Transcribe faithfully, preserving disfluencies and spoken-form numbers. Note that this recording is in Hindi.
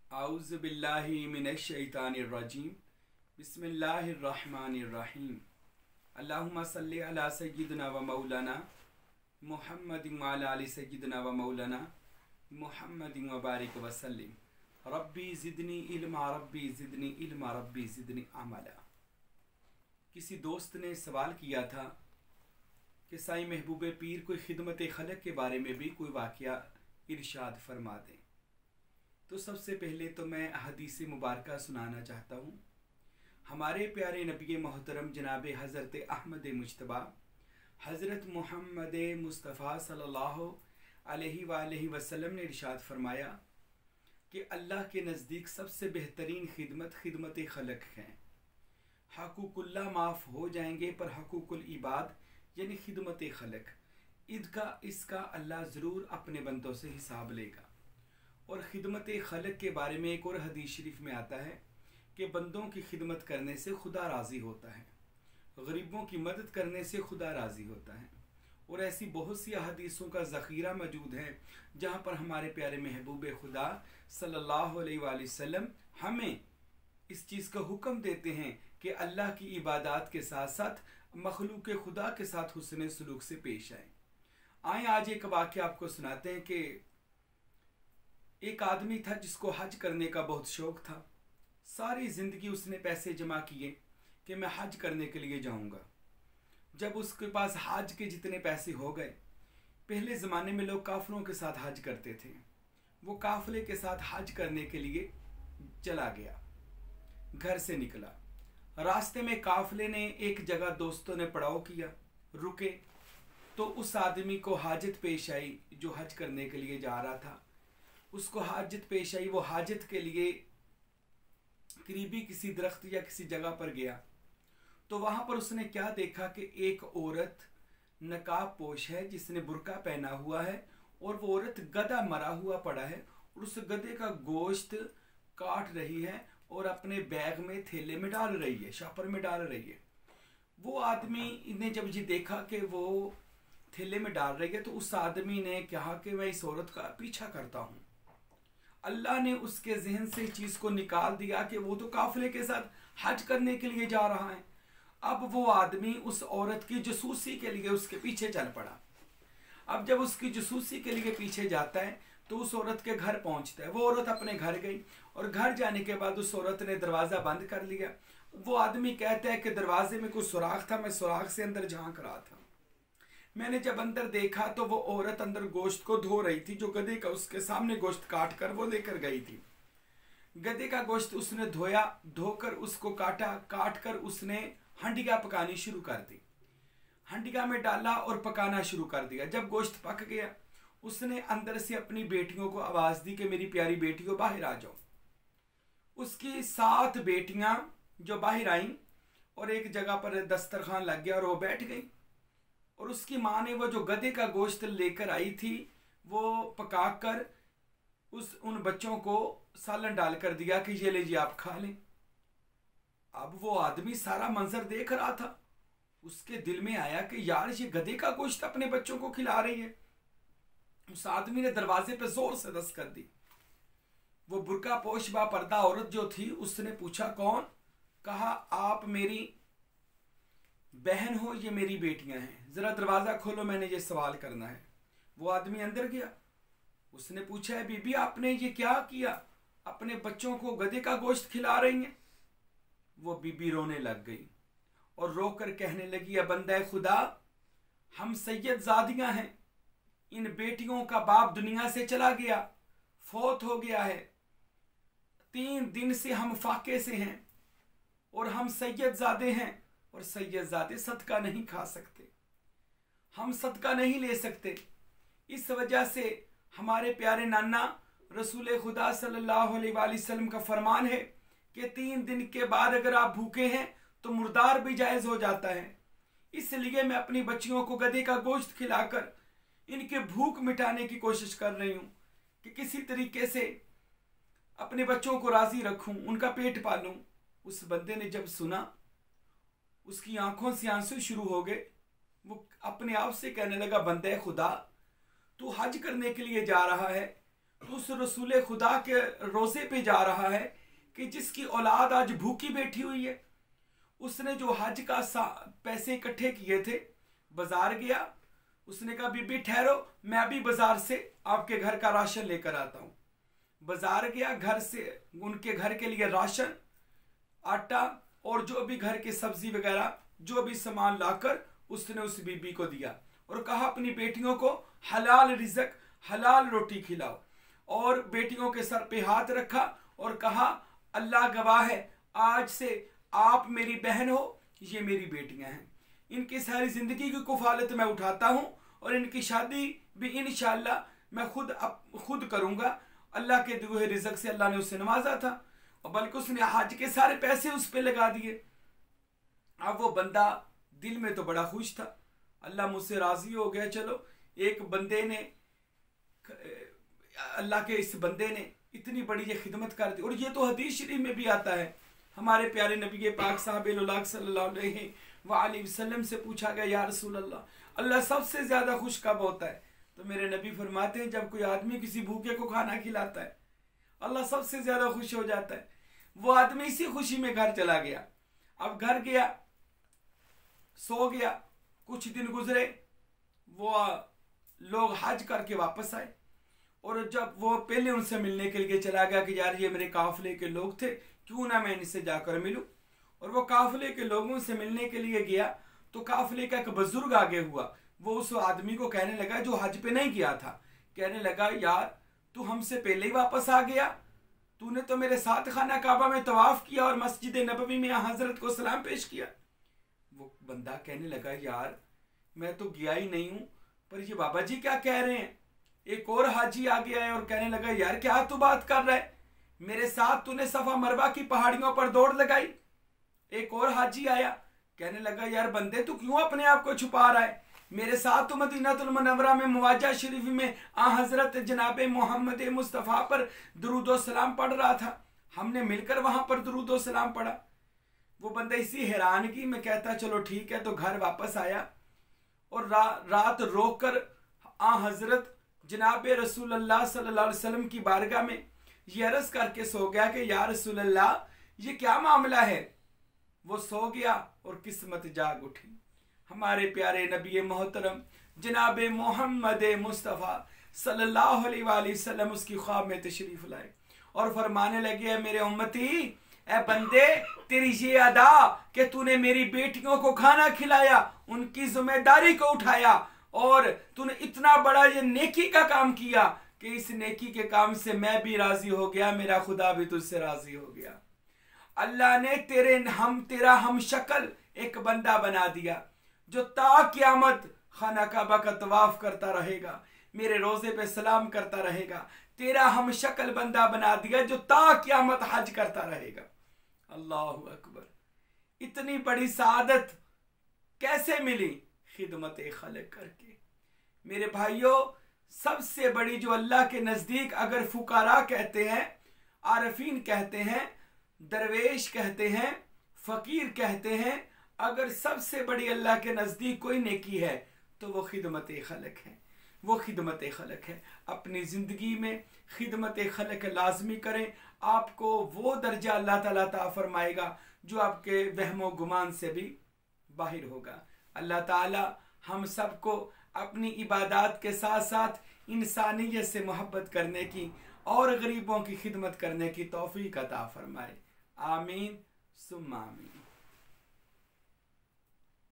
आउज़ु बिल्लाहि मिनश शैतानिर रजीम। बिस्मिल्लाहिर रहमानिर रहीम। अल्लाहुम्मा सल्लि अला सय्यिदिना व मौलाना मुहम्मदिन व अला आलि सय्यिदिना व मौलाना मुहम्मदिन व बारिक व सल्लिम। रब्बी ज़िदनी इल्मा, रब्बी ज़िदनी इल्मा, रब्बी ज़िदनी अमला। किसी दोस्त ने सवाल किया था कि साईं महबूब पीर कोई खिदमत खलक के बारे में भी कोई वाक़या इरशाद फरमा दें। तो सबसे पहले तो मैं हदीस मुबारक सुनाना चाहता हूँ। हमारे प्यारे नबी मोहतरम जनाब हज़रत अहमद मुज्तबा हज़रत मोहम्मद मुस्तफ़ा सल्लल्लाहु अलैहि वालैहि वसल्लम ने इरशाद फरमाया कि अल्लाह के नज़दीक सबसे बेहतरीन खिदमत खिदमत खलक है। हकूकुल्लाह माफ़ हो जाएंगे पर हकूकुल इबाद यानी खिदमत खलक इसका इसका अल्लाह ज़रूर अपने बंदों से हिसाब लेगा। और ख़िदमत खलक के बारे में एक और हदीस शरीफ में आता है कि बंदों की खिदमत करने से खुदा राज़ी होता है, गरीबों की मदद करने से खुदा राज़ी होता है। और ऐसी बहुत सी हदीसों का ज़ख़ीरा मौजूद है जहाँ पर हमारे प्यारे महबूब खुदा सल्लल्लाहु अलैहि वसल्लम हमें इस चीज़ का हुक्म देते हैं कि अल्लाह की इबादत के साथ साथ मखलूक खुदा के साथ हुस्न सलूक से पेश आए। आए आज एक वाक़या आपको सुनाते हैं कि एक आदमी था जिसको हज करने का बहुत शौक़ था। सारी ज़िंदगी उसने पैसे जमा किए कि मैं हज करने के लिए जाऊंगा। जब उसके पास हज के जितने पैसे हो गए, पहले ज़माने में लोग काफ़िलों के साथ हज करते थे, वो काफ़िले के साथ हज करने के लिए चला गया, घर से निकला। रास्ते में काफ़िले ने एक जगह दोस्तों ने पड़ाव किया, रुके तो उस आदमी को हाजत पेश आई जो हज करने के लिए जा रहा था। उसको हाजत पेश आई, वो हाजत के लिए करीबी किसी दरख्त या किसी जगह पर गया तो वहाँ पर उसने क्या देखा कि एक औरत नकाब पोश है जिसने बुर्का पहना हुआ है और वो औरत गधा मरा हुआ पड़ा है और उस गधे का गोश्त काट रही है और अपने बैग में थैले में डाल रही है, शापर में डाल रही है। वो आदमी ने जब ये देखा कि वो थैले में डाल रही है तो उस आदमी ने कहा कि मैं इस औरत का पीछा करता हूँ। अल्लाह ने उसके जहन से इस चीज़ को निकाल दिया कि वो तो काफिले के साथ हज करने के लिए जा रहा है। अब वो आदमी उस औरत की जसूसी के लिए उसके पीछे चल पड़ा। अब जब उसकी जसूसी के लिए पीछे जाता है तो उस औरत के घर पहुंचता है। वो औरत अपने घर गई और घर जाने के बाद उस औरत ने दरवाज़ा बंद कर लिया। वो आदमी कहता है कि दरवाजे में कुछ सुराख था, मैं सुराख से अंदर झांक रहा था। मैंने जब अंदर देखा तो वो औरत अंदर गोश्त को धो रही थी, जो गधे का उसके सामने गोश्त काट कर वो लेकर गई थी। गधे का गोश्त उसने धोया, धोकर उसको काटा, काट कर उसने हंडिया पकानी शुरू कर दी। हंडिया में डाला और पकाना शुरू कर दिया। जब गोश्त पक गया उसने अंदर से अपनी बेटियों को आवाज़ दी कि मेरी प्यारी बेटियों बाहर आ जाओ। उसकी सात बेटियां जो बाहर आईं और एक जगह पर दस्तरखान लग गया और वो बैठ गई। और उसकी माँ ने वो जो गधे का गोश्त लेकर आई थी वो पकाकर उस उन बच्चों को सालन डाल कर दिया कि ये लीजिए आप खा लें। अब वो आदमी सारा मंजर देख रहा था, उसके दिल में आया कि यार ये गधे का गोश्त अपने बच्चों को खिला रही है। उस आदमी ने दरवाजे पे जोर से दस्तक कर दी। वो बुर्का पोश बा पर्दा औरत जो थी उसने पूछा कौन? कहा आप मेरी बहन हो, ये मेरी बेटियां हैं, जरा दरवाजा खोलो, मैंने ये सवाल करना है। वो आदमी अंदर गया, उसने पूछा है बीबी आपने ये क्या किया, अपने बच्चों को गधे का गोश्त खिला रही हैं? वो बीबी रोने लग गई और रोकर कहने लगी, या बंदा खुदा, हम सैयद ज़ादियां हैं, इन बेटियों का बाप दुनिया से चला गया, फौत हो गया है, तीन दिन से हम फाके से हैं और हम सैयद ज़ादे हैं और सैयदजादे सदका नहीं खा सकते, हम सदका नहीं ले सकते। इस वजह से हमारे प्यारे नाना रसूल खुदा सल्लल्लाहु अलैहि वसल्लम का फरमान है कि तीन दिन के बाद अगर आप भूखे हैं तो मुर्दार भी जायज़ हो जाता है। इसलिए मैं अपनी बच्चियों को गधे का गोश्त खिलाकर इनके भूख मिटाने की कोशिश कर रही हूँ कि किसी तरीके से अपने बच्चों को राज़ी रखूँ, उनका पेट पालूँ। उस बंदे ने जब सुना उसकी आंखों से आंसू शुरू हो गए। वो अपने आप से कहने लगा, बंदे खुदा, तू हज करने के लिए जा रहा है, तो उस रसूल खुदा के रोज़े पे जा रहा है कि जिसकी औलाद आज भूखी बैठी हुई है। उसने जो हज का पैसे इकट्ठे किए थे, बाजार गया, उसने कहा बीबी ठहरो, मैं अभी बाजार से आपके घर का राशन लेकर आता हूँ। बाजार गया, घर से उनके घर के लिए राशन, आटा और जो भी घर की सब्जी वगैरह जो भी सामान लाकर उसने उस बीबी को दिया और कहा अपनी बेटियों को हलाल रिज़्क, हलाल रोटी खिलाओ। और बेटियों के सर पे हाथ रखा और कहा अल्लाह गवाह है, आज से आप मेरी बहन हो, ये मेरी बेटियां हैं, इनकी सारी जिंदगी की कुफालत मैं उठाता हूं और इनकी शादी भी इंशाअल्लाह मैं खुद अप, खुद करूंगा। अल्लाह के दिए हुए रिज़्क से अल्लाह ने उससे नवाजा था और बल्कि उसने हज के सारे पैसे उस पर लगा दिए। अब वो बंदा दिल में तो बड़ा खुश था, अल्लाह मुझसे राजी हो गया, चलो एक बंदे ने, अल्लाह के इस बंदे ने इतनी बड़ी ये खिदमत कर दी। और ये तो हदीस शरीफ में भी आता है, हमारे प्यारे नबी पाक साहब सल्लल्लाहु अलैहि वसल्लम से पूछा गया, या रसूल अल्लाह, अल्लाह सबसे ज्यादा खुश कब होता है? तो मेरे नबी फरमाते हैं जब कोई आदमी किसी भूखे को खाना खिलाता है, अल्लाह सबसे ज्यादा खुश हो जाता है। वो आदमी इसी खुशी में घर चला गया। अब घर गया, सो गया, कुछ दिन गुजरे, वो लोग हज करके वापस आए और जब वो पहले उनसे मिलने के लिए चला गया कि यार ये मेरे काफिले के लोग थे, क्यों ना मैं इनसे जाकर मिलूं। और वो काफिले के लोगों से मिलने के लिए गया तो काफिले का एक बुजुर्ग आगे हुआ। वो उस आदमी को कहने लगा जो हज पे नहीं गया था, कहने लगा यार तू हमसे पहले ही वापस आ गया, तूने तो मेरे साथ खाना काबा में तवाफ किया और मस्जिद नबवी में हजरत को सलाम पेश किया। वो बंदा कहने लगा यार मैं तो गया ही नहीं हूं, पर ये बाबा जी क्या कह रहे हैं। एक और हाजी आ गया है और कहने लगा यार क्या तू बात कर रहा है, मेरे साथ तूने सफा मरवा की पहाड़ियों पर दौड़ लगाई। एक और हाजी आया, कहने लगा यार बंदे तू क्यों अपने आप को छुपा रहा है, मेरे साथ तो मदीनातुल मुनव्वरा में मुवाजा शरीफ में आ हजरत जनाब मोहम्मद मुस्तफ़ा पर दुरूद सलाम पढ़ रहा था, हमने मिलकर वहां पर दुरूद सलाम पढ़ा। वो बंदा इसी हैरानगी में कहता चलो ठीक है, तो घर वापस आया और रा, रात रोक कर आ हजरत जनाब रसूलुल्लाह सल्लल्लाहु अलैहि वसल्लम की बारगाह में ये अर्ज करके सो गया कि या रसूलल्लाह ये क्या मामला है। वो सो गया और किस्मत जाग उठी। हमारे प्यारे नबी मोहतरम जनाब मोहम्मद मुस्तफ़ा सल्लल्लाहु अलैहि वसल्लम उसकी ख्वाब में तशरीफ लाए और फरमाने लगे मेरे उम्मती, ए बंदे तेरी ये अदा कि तूने मेरी बेटियों को खाना खिलाया, उनकी जिम्मेदारी को उठाया और तूने इतना बड़ा ये नेकी का काम किया कि इस नेकी के काम से मैं भी राजी हो गया, मेरा खुदा भी तुझसे राजी हो गया। अल्लाह ने तेरे हम तेरा हम शक्ल एक बंदा बना दिया जो ता क़यामत खाना काबा का तवाफ करता रहेगा, मेरे रोजे पे सलाम करता रहेगा। तेरा हम शक्ल बंदा बना दिया जो ता क़यामत हज करता रहेगा। अल्लाह अकबर। इतनी बड़ी सादत कैसे मिली? खिदमत खलक करके। मेरे भाइयों, सबसे बड़ी जो अल्लाह के नजदीक अगर फुकारा कहते हैं, आरफीन कहते हैं, दरवेश कहते हैं, फकीर कहते हैं, अगर सबसे बड़ी अल्लाह के नजदीक कोई नेकी है तो वो खिदमत खलक है, वो खिदमत खलक है। अपनी जिंदगी में खिदमत खलक लाजमी करें, आपको वो दर्जा अल्लाह ताला ता फरमाएगा जो आपके वहमो गुमान से भी बाहर होगा। अल्लाह ताला हम सबको अपनी इबादत के साथ साथ इंसानियत से मोहब्बत करने की और गरीबों की खिदमत करने की तौफीक अता फरमाए। आमीन सुम्मा आमीन।